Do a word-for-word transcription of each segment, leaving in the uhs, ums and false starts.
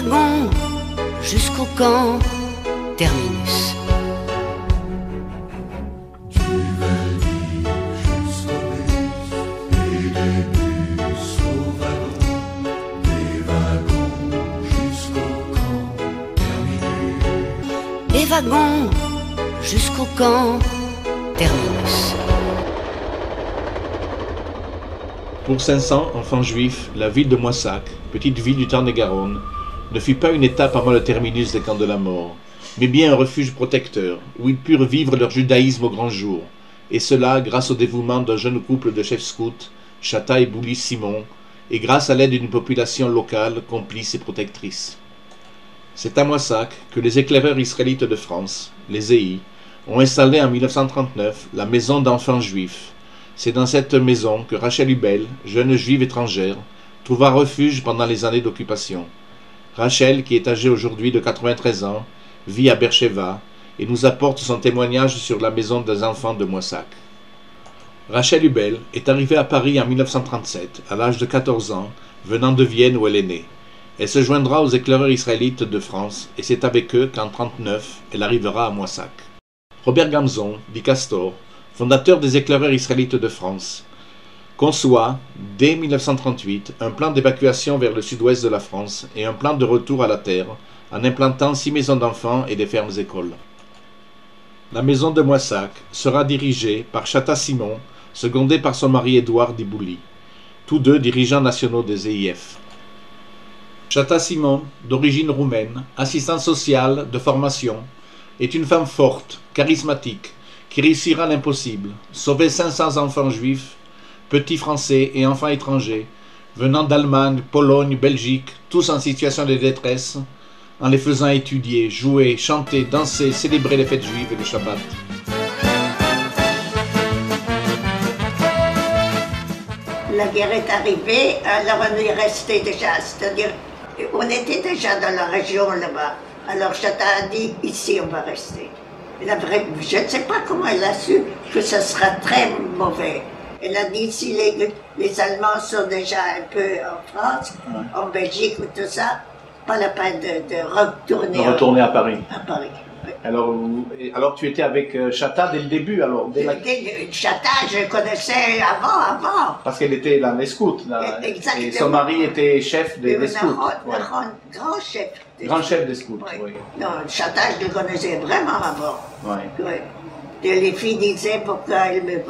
wagons jusqu'au camp terminus. Des wagons jusqu'au camp terminus. Pour cinq cents enfants juifs, la ville de Moissac, petite ville du Tarn-et-Garonne, ne fut pas une étape avant le terminus des camps de la mort, mais bien un refuge protecteur, où ils purent vivre leur judaïsme au grand jour, et cela grâce au dévouement d'un jeune couple de chefs scouts, Chata et Boulis Simon, et grâce à l'aide d'une population locale, complice et protectrice. C'est à Moissac que les éclaireurs israélites de France, les E I, ont installé en mille neuf cent trente-neuf la maison d'enfants juifs. C'est dans cette maison que Rachel Hubel, jeune juive étrangère, trouva refuge pendant les années d'occupation. Rachel, qui est âgée aujourd'hui de quatre-vingt-treize ans, vit à Beersheva et nous apporte son témoignage sur la maison des enfants de Moissac. Rachel Hubel est arrivée à Paris en mille neuf cent trente-sept, à l'âge de quatorze ans, venant de Vienne où elle est née. Elle se joindra aux éclaireurs israélites de France et c'est avec eux qu'en mille neuf cent trente-neuf, elle arrivera à Moissac. Robert Gamzon, dit Castor, fondateur des éclaireurs israélites de France, conçoit, dès mille neuf cent trente-huit, un plan d'évacuation vers le sud-ouest de la France et un plan de retour à la terre, en implantant six maisons d'enfants et des fermes-écoles. La maison de Moissac sera dirigée par Chata Simon, secondée par son mari Édouard Dibouli, tous deux dirigeants nationaux des E I F. Chata Simon, d'origine roumaine, assistante sociale de formation, est une femme forte, charismatique, qui réussira l'impossible, sauver cinq cents enfants juifs, petits français et enfants étrangers, venant d'Allemagne, Pologne, Belgique, tous en situation de détresse, en les faisant étudier, jouer, chanter, danser, célébrer les fêtes juives et le Shabbat. La guerre est arrivée, alors on est resté déjà, c'est-à-dire on était déjà dans la région là-bas. Alors Chata a dit, ici on va rester. La vraie, je ne sais pas comment elle a su que ce sera très mauvais. Elle a dit, si les, les Allemands sont déjà un peu en France, ouais. en Belgique ou tout ça, pas la peine de, de retourner, de retourner à, à Paris. À Paris. Oui. Alors, alors tu étais avec Chata dès le début alors dès la... Chata, je connaissais avant, avant. Parce qu'elle était là, les scouts. Là, exactement. Et son mari était chef des, des scouts. Un ouais. grand chef. Des grand chef des scouts, oui. oui. Non, Chata, je le connaissais vraiment avant. Oui. oui. Et les filles disaient pourquoi elle me...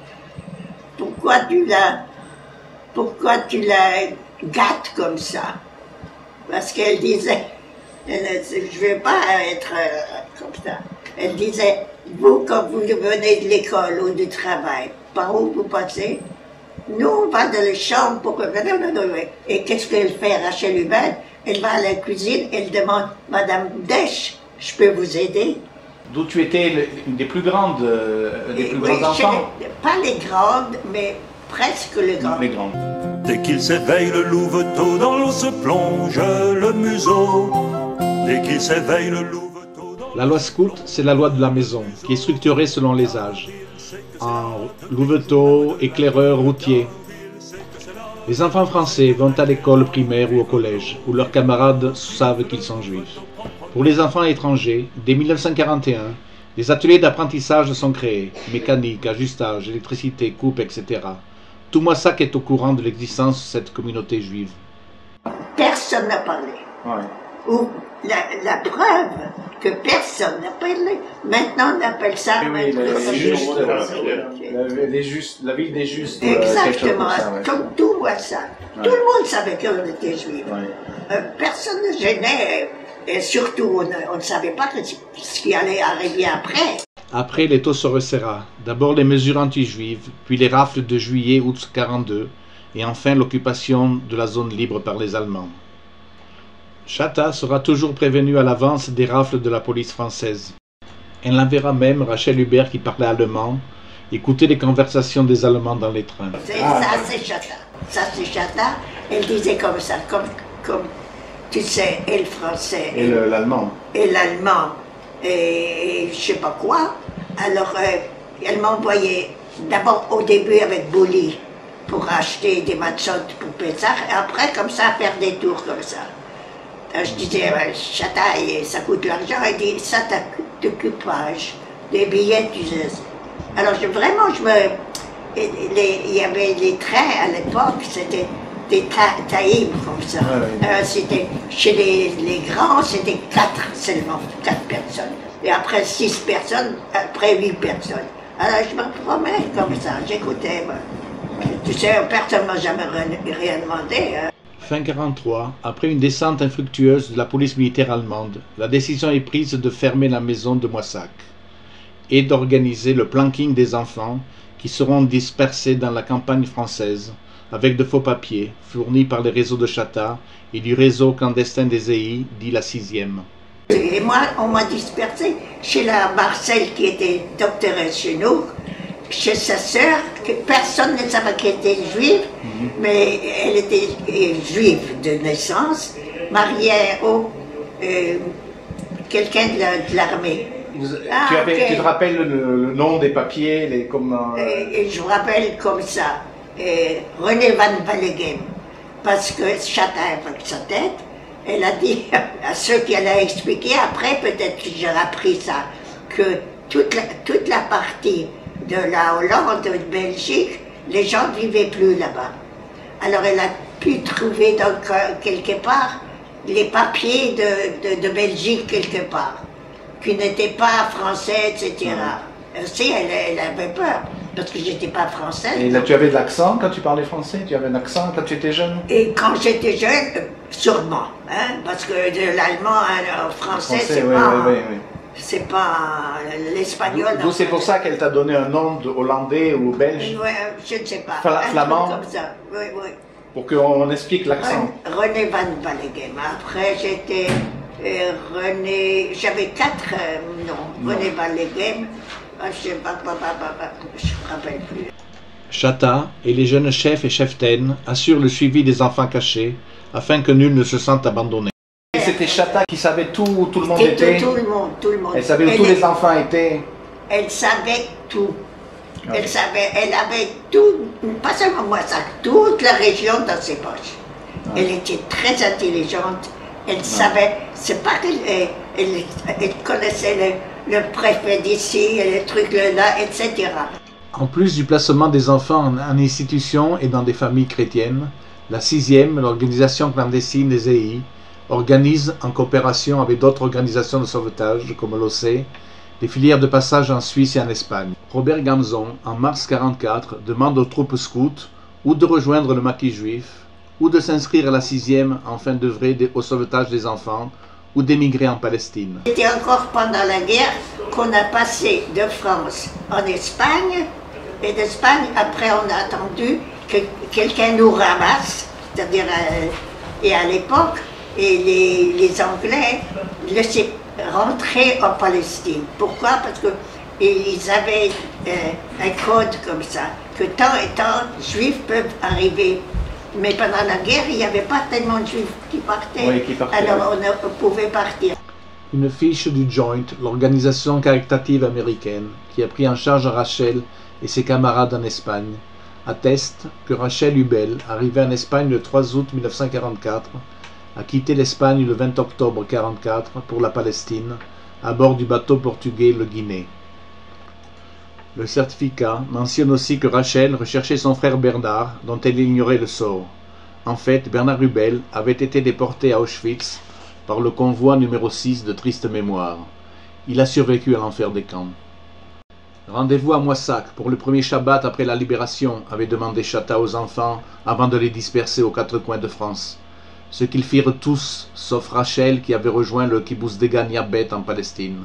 Pourquoi tu la... Pourquoi tu la gâtes comme ça? Parce qu'elle disait... Elle, je ne veux pas être euh, comme ça. Elle disait, vous, quand vous venez de l'école ou du travail, par où vous passez? Nous, on va dans les chambres pour que... Et qu'est-ce qu'elle fait, Rachel Hubel? Elle va à la cuisine, elle demande, Madame Desch, je peux vous aider? D'où tu étais une des plus grandes, euh, des plus oui, grands enfants? Les, pas les grandes, mais presque les grandes. Les grandes. Dès qu'il s'éveille, le louveteau dans l'eau se plonge le museau. Dès qu'il s'éveille, le louveteau dans... La loi scout, c'est la loi de la maison, qui est structurée selon les âges. En louveteau, éclaireur, routier. Les enfants français vont à l'école primaire ou au collège, où leurs camarades savent qu'ils sont juifs. Pour les enfants étrangers, dès mille neuf cent quarante et un, des ateliers d'apprentissage sont créés, mécanique, ajustage, électricité, coupe, et cetera. Tout Moissac est au courant de l'existence de cette communauté juive. Personne n'a parlé. Ouais. Ou la, la preuve que personne n'a parlé. Maintenant, on appelle ça... Oui, oui, les justes, la, les justes, la ville des justes. Exactement, euh, ça, ouais. Comme tout Moissac. Ouais. Tout le monde savait qu'on était juifs. Ouais. Euh, personne ne gênait, et surtout, on, on ne savait pas que, ce qui allait arriver après. Après, l'étau se resserra. D'abord les mesures anti-juives, puis les rafles de juillet-août quarante-deux, et enfin l'occupation de la zone libre par les Allemands. Chata sera toujours prévenue à l'avance des rafles de la police française. Elle enverra même Rachel Hubert qui parlait allemand, écouter les conversations des Allemands dans les trains. Ah. Ça c'est Chata. Ça c'est Chata. Elle disait comme ça, comme, comme tu sais, et le français. Et l'allemand. Et l'allemand. Et, et je sais pas quoi. Alors euh, elle m'envoyait d'abord au début avec Bouli pour acheter des matzot pour Pessah, et après comme ça faire des tours comme ça. Alors, je disais, ouais, Chataille, ça coûte l'argent. Il dit, ça t'occupage. Des billets, tu sais. Alors, je, vraiment, je me. Les, il y avait les trains à l'époque, c'était des taïms comme ça. Ouais, ouais. Euh, c'était, chez les, les grands, c'était quatre seulement, quatre personnes. Et après six personnes, après huit personnes. Alors, je me promets comme ça, j'écoutais. Tu sais, personne ne m'a jamais rien demandé. Hein. Fin quarante-trois, après une descente infructueuse de la police militaire allemande, la décision est prise de fermer la maison de Moissac et d'organiser le planquing des enfants qui seront dispersés dans la campagne française avec de faux papiers fournis par les réseaux de Chata et du réseau clandestin des E I, dit la sixième. Et moi, on m'a dispersé chez la Marcel qui était doctoresse chez nous, chez sa sœur, que personne ne savait qu'elle était juive, mm-hmm. mais elle était juive de naissance, mariée au euh, quelqu'un de l'armée. Ah, tu, avais, okay. tu te rappelles le, le nom des papiers, les comment euh... et, et je me rappelle comme ça, et René Van Valleghem, parce que Chata avec sa tête, elle a dit à ceux qui allaient expliquer, après peut-être que j'ai appris ça, que toute la, toute la partie de la Hollande, de Belgique, les gens ne vivaient plus là-bas. Alors elle a pu trouver donc quelque part les papiers de, de, de Belgique quelque part, qui n'étaient pas français, et cetera. Mmh. Si, elle, elle avait peur, parce que j'étais pas française. Et là, tu avais de l'accent quand tu parlais français? Tu avais un accent quand tu étais jeune? Et quand j'étais jeune, sûrement, hein, parce que de l'allemand au français, français c'est oui, pas... Oui, oui, oui. C'est pas l'espagnol. D'où c'est pour ça qu'elle t'a donné un nom de hollandais ou belge? Oui, je ne sais pas. Fla flamand? Comme ça, oui, oui. Pour qu'on explique l'accent. René Van Valleghem. Après, j'étais euh, René. J'avais quatre euh, noms. René Van Valleghem. Je ne me rappelle plus. Chata et les jeunes chefs et cheftaines assurent le suivi des enfants cachés afin que nul ne se sente abandonné. C'était Chata qui savait tout, tout le monde était. Tout, tout le monde, tout le monde. Elle savait où elle tous est... les enfants étaient. Elle savait tout. Okay. Elle savait, elle avait tout, pas seulement moi, ça, toute la région dans ses poches. Okay. Elle était très intelligente. Elle okay. savait, c'est pas qu'elle elle, elle, elle connaissait le, le préfet d'ici, le truc là, et cetera. En plus du placement des enfants en, en institutions et dans des familles chrétiennes, la sixième, l'organisation clandestine des E I, organise, en coopération avec d'autres organisations de sauvetage, comme l'O C E, des filières de passage en Suisse et en Espagne. Robert Gamzon, en mars quarante-quatre, demande aux troupes scouts ou de rejoindre le maquis juif, ou de s'inscrire à la sixième afin d'œuvrer au sauvetage des enfants, ou d'émigrer en Palestine. C'était encore pendant la guerre qu'on a passé de France en Espagne, et d'Espagne, après on a attendu que quelqu'un nous ramasse, c'est-à-dire, euh, et à l'époque, et les, les Anglais laissaient rentrer en Palestine. Pourquoi? Parce qu'ils avaient euh, un code comme ça, que tant et tant juifs peuvent arriver. Mais pendant la guerre, il n'y avait pas tellement de juifs qui partaient, oui, qui partaient alors oui. on, on pouvait partir. Une fiche du Joint, l'organisation caritative américaine, qui a pris en charge Rachel et ses camarades en Espagne, atteste que Rachel Hubel, arrivée en Espagne le trois août mille neuf cent quarante-quatre, a quitté l'Espagne le vingt octobre mille neuf cent quarante-quatre pour la Palestine, à bord du bateau portugais le Guinée. Le certificat mentionne aussi que Rachel recherchait son frère Bernard, dont elle ignorait le sort. En fait, Bernard Hubel avait été déporté à Auschwitz par le convoi numéro six de Triste Mémoire. Il a survécu à l'enfer des camps. Rendez-vous à Moissac pour le premier Shabbat après la libération, avait demandé Chata aux enfants avant de les disperser aux quatre coins de France. Ce qu'ils firent tous, sauf Rachel qui avait rejoint le kibbutz de Ganiabet en Palestine.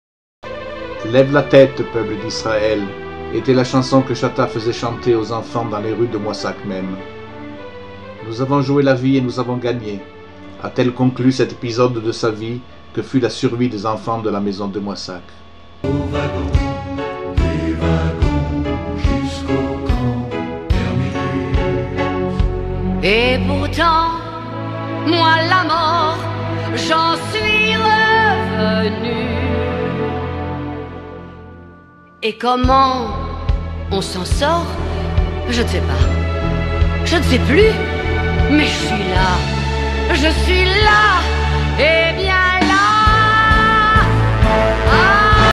Lève la tête, peuple d'Israël, était la chanson que Chata faisait chanter aux enfants dans les rues de Moissac même. Nous avons joué la vie et nous avons gagné, a-t-elle conclu cet épisode de sa vie que fut la survie des enfants de la maison de Moissac. Au wagon, des wagons, jusqu'au camp terminus. Et pourtant, moi la mort, j'en suis revenu. Et comment on s'en sort? Je ne sais pas. Je ne sais plus. Mais je suis là. Je suis là.